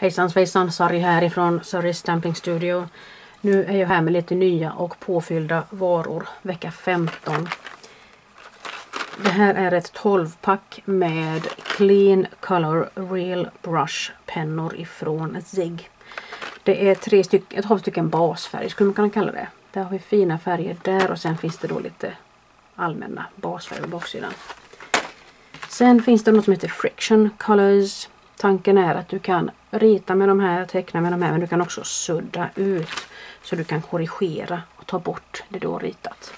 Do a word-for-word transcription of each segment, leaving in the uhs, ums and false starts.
Hejsan svejsan, Sari härifrån Sari Stamping Studio. Nu är jag här med lite nya och påfyllda varor, vecka femton. Det här är ett tolv-pack med Clean Color Real Brush pennor ifrån Zig. Det är tre stycken, ett halv stycken basfärg skulle man kunna kalla det. Där har vi fina färger där och sen finns det då lite allmänna basfärger på baksidan. Sen finns det något som heter Friction Colors. Tanken är att du kan rita med de här, teckna med de här, men du kan också sudda ut så du kan korrigera och ta bort det du har ritat.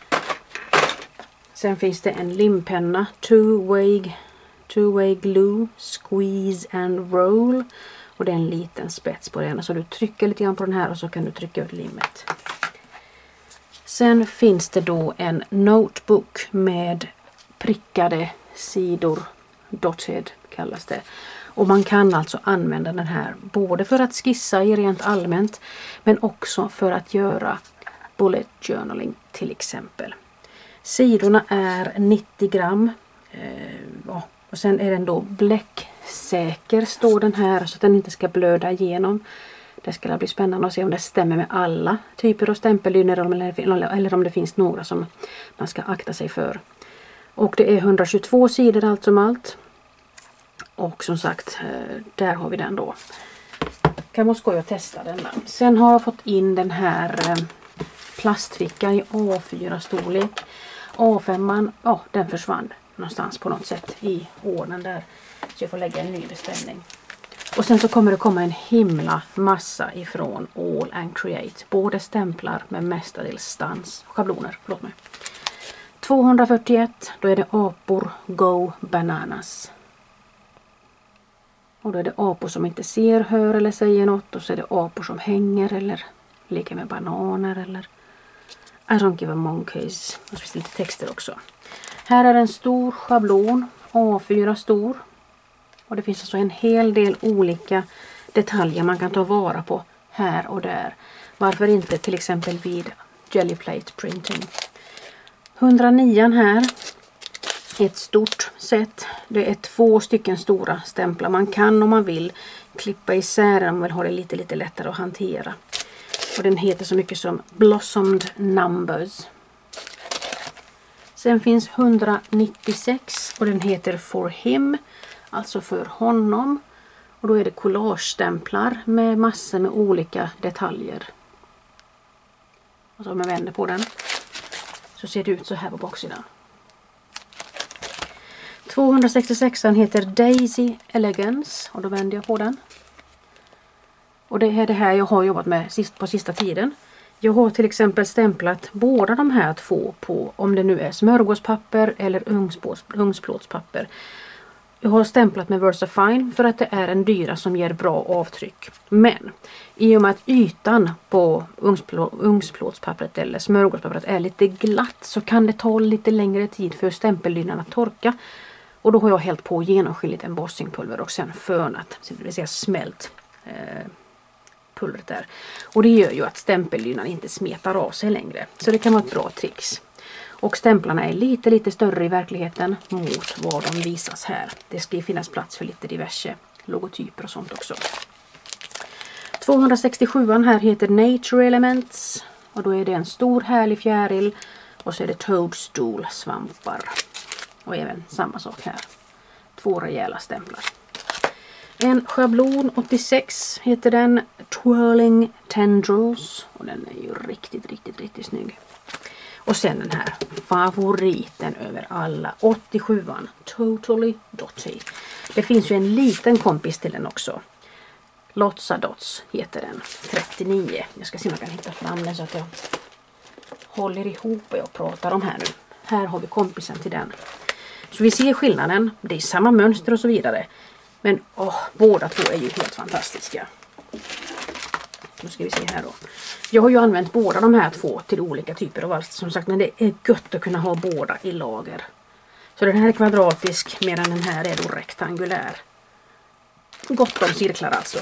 Sen finns det en limpenna, two-way two-way glue, squeeze and roll. Och det är en liten spets på den. Så du trycker lite grann på den här och så kan du trycka ut limmet. Sen finns det då en notebook med prickade sidor, dotted kallas det. Och man kan alltså använda den här både för att skissa i rent allmänt men också för att göra bullet journaling till exempel. Sidorna är nittio gram eh, och sen är den då bläcksäker står den här så att den inte ska blöda igenom. Det ska bli spännande att se om det stämmer med alla typer av stämpeldyner eller om det finns några som man ska akta sig för. Och det är etthundratjugotvå sidor allt som allt. Och som sagt, där har vi den då. Kan man skoja och testa den. Sen har jag fått in den här plastfickan i A fyra storlek. A fem, ja den försvann någonstans på något sätt i ordnen där. Så jag får lägga en ny beställning. Och sen så kommer det komma en himla massa ifrån All and Create. Både stämplar med mestadels stans, schabloner, förlåt mig. tvåhundrafyrtioett, då är det apor Go Bananas. Och då är det apor som inte ser, hör eller säger något. Och så är det apor som hänger eller leker med bananer eller I don't give a monkeys. Och så finns det lite texter också. Här är en stor schablon, A fyra stor. Och det finns alltså en hel del olika detaljer man kan ta vara på här och där. Varför inte till exempel vid Gelly Plate Printing. etthundranio här. Ett stort set. Det är två stycken stora stämplar. Man kan om man vill klippa isär den om man vill ha det lite lite lättare att hantera. Och den heter så mycket som Blossomed Numbers. Sen finns etthundranittiosex och den heter For Him. Alltså för honom. Och då är det collagestämplar med massor med olika detaljer. Och så om jag vänder på den så ser det ut så här på baksidan. tvåhundrasextiosex heter Daisy Elegance och då vänder jag på den. Och det är det här jag har jobbat med sist, på sista tiden. Jag har till exempel stämplat båda de här två på om det nu är smörgåspapper eller ugnsplåtspapper. Jag har stämplat med Versafine för att det är en dyra som ger bra avtryck. Men i och med att ytan på ugnsplåtspappret eller smörgåspappret är lite glatt så kan det ta lite längre tid för stämpeldynan att torka. Och då har jag hällt på genomskinligt embossingpulver och sen fönat, det vill säga smält eh, pulvret där. Och det gör ju att stämpeldynan inte smetar av sig längre. Så det kan vara ett bra tricks. Och stämplarna är lite lite större i verkligheten mot vad de visas här. Det ska ju finnas plats för lite diverse logotyper och sånt också. tvåhundrasextiosju här heter Nature Elements. Och då är det en stor härlig fjäril. Och så är det Toadstool svampar. Och även samma sak här. Två rejäla stämplar. En schablon åttiosex heter den Twirling Tendrils. Och den är ju riktigt riktigt riktigt snygg. Och sen den här favoriten över alla, åttiosjuan, Totally Dotty. Det finns ju en liten kompis till den också. Lotsa Dots heter den, trettionio. Jag ska se om jag kan hitta fram den så att jag håller ihop och jag pratar om här nu. Här har vi kompisen till den. Så vi ser skillnaden, det är samma mönster och så vidare. Men åh, båda två är ju helt fantastiska. Nu ska vi se här då. Jag har ju använt båda de här två till olika typer av alster som sagt. Men det är gött att kunna ha båda i lager. Så den här är kvadratisk medan den här är då rektangulär. Gott om cirklar alltså.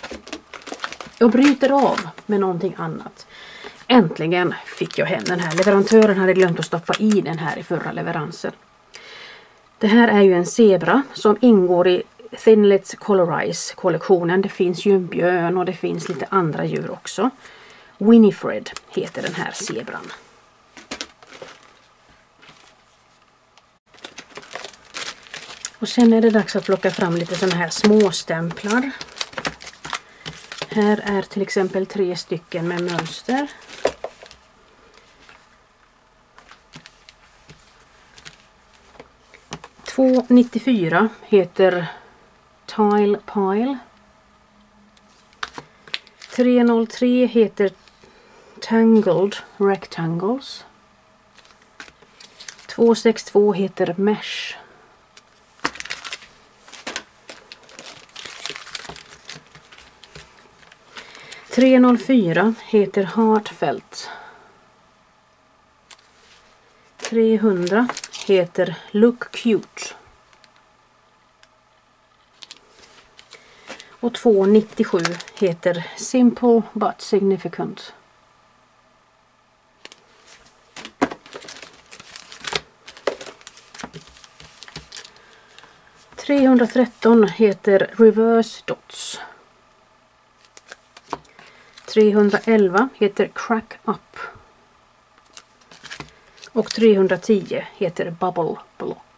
Jag bryter av med någonting annat. Äntligen fick jag hem den här. Leverantören hade glömt att stoppa i den här i förra leveransen. Det här är ju en zebra som ingår i Thinlet Colorize kollektionen. Det finns ju en björn och det finns lite andra djur också. Winifred heter den här zebran. Och sen är det dags att plocka fram lite sådana här småstämplar. Här är till exempel tre stycken med mönster. två nittiofyra heter Tile Pile. tre noll tre heter Tangled Rectangles. två sex två heter Mesh. tre noll fyra heter Heartfelt. trehundra heter Look Cute. Och två nittiosju heter Simple But Significant. trehundratretton heter Reverse Dots. trehundraelva heter Crack Up. Och trehundratio heter Bubble Block.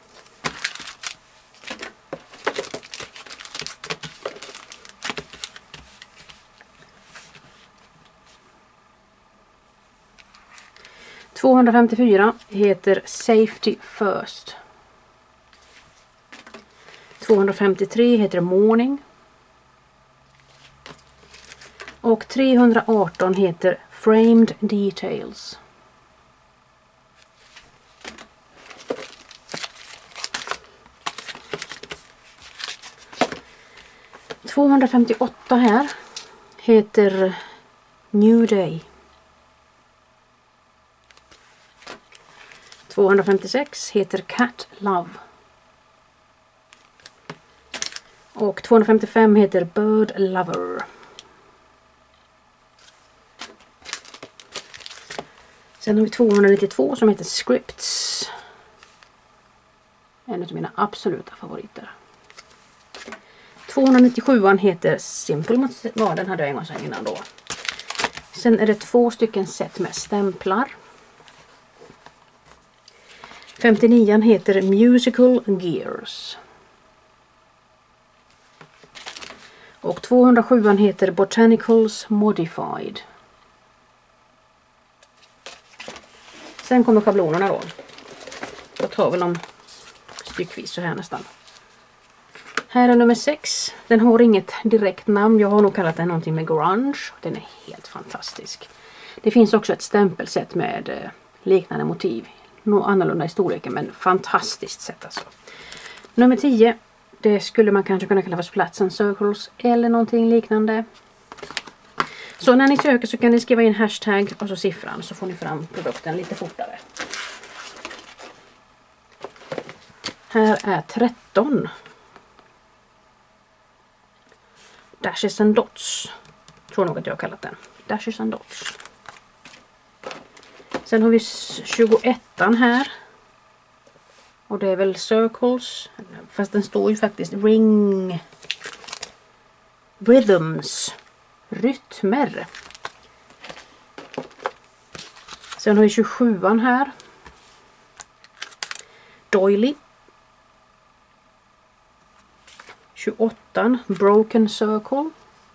tvåhundrafemtiofyra heter Safety First. tvåhundrafemtiotre heter Morning. Och trehundraarton heter Framed Details. tvåhundrafemtioåtta här heter New Day. tvåhundrafemtiosex heter Cat Love. Och tvåhundrafemtiofem heter Bird Lover. Sen har vi tvåhundranittiotvå som heter Scripts. En av mina absoluta favoriter. tvåhundranittiosju heter Simple. Ja, den hade jag en gång sedan innan då. Sen är det två stycken set med stämplar. femtionio heter Musical Gears. Och tvåhundrasju heter Botanicals Modified. Sen kommer schablonerna då. Jag tar väl dem styckvis så här nästan. Här är nummer sex. Den har inget direkt namn. Jag har nog kallat den någonting med grunge. Den är helt fantastisk. Det finns också ett stämpelsätt med liknande motiv. Nog annorlunda i storleken, men fantastiskt sätt alltså. Nummer tio. Det skulle man kanske kunna kalla för Splats and Circles eller någonting liknande. Så när ni söker så kan ni skriva in hashtag och så siffran, så får ni fram produkten lite fortare. Här är tretton. Dashes and Dots. Tror nog att jag har kallat den. Dashes and Dots. Sen har vi tjugoett här. Och det är väl Circles. Fast den står ju faktiskt Ring. Rhythms. Rytmer. Sen har vi tjugosju här. Doily. tjugoåtta. Broken Circle.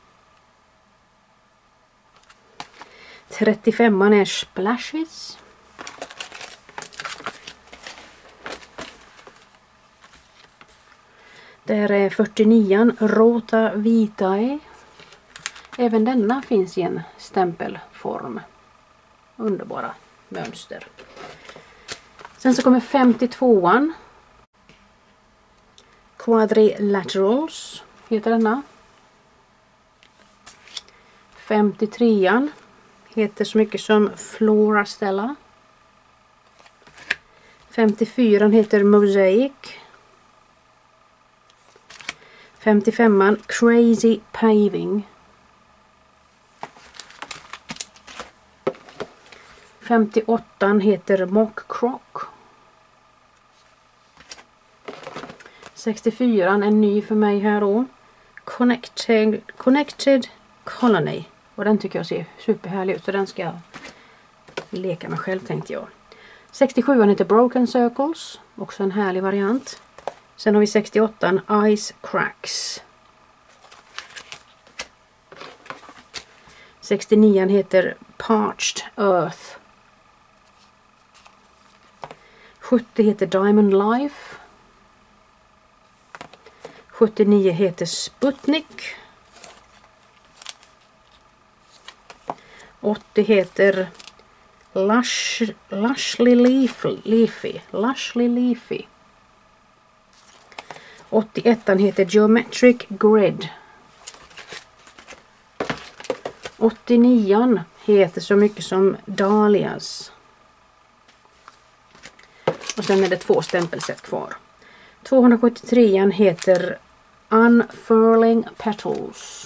trettiofem är Splashes. Där är fyrtionio Rota Vitae. Även denna finns i en stämpelform. Underbara mönster. Sen så kommer femtiotvåan. Quadrilaterals heter denna. femtiotrean heter så mycket som Flora Stella. femtiofyran heter Mosaic. femtiofemman Crazy Paving. femtioåttan heter Mock Croc. sextiofyra, en ny för mig här då. Connected, Connected Colony. Och den tycker jag ser superhärlig ut, så den ska jag leka med själv, tänkte jag. sextiosju heter Broken Circles, också en härlig variant. Sen har vi sextioåtta, Ice Cracks. sextionio heter Parched Earth. sjuttio heter Diamond Life. sjuttionio heter Sputnik. åttio heter Lush, Lushly Leafy. Lushly Leafy. åttioett heter Geometric Grid. åttionio heter så mycket som Dahlias. Och sen är det två stämpelsätt kvar. tvåhundrasjuttiotre heter Unfurling Petals.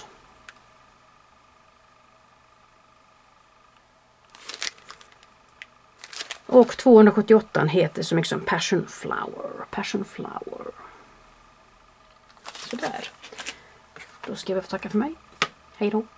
Och tvåhundrasjuttioåtta heter så mycket som Passion Flower. Passion Flower. Sådär. Då ska jag få tacka för mig. Hej då.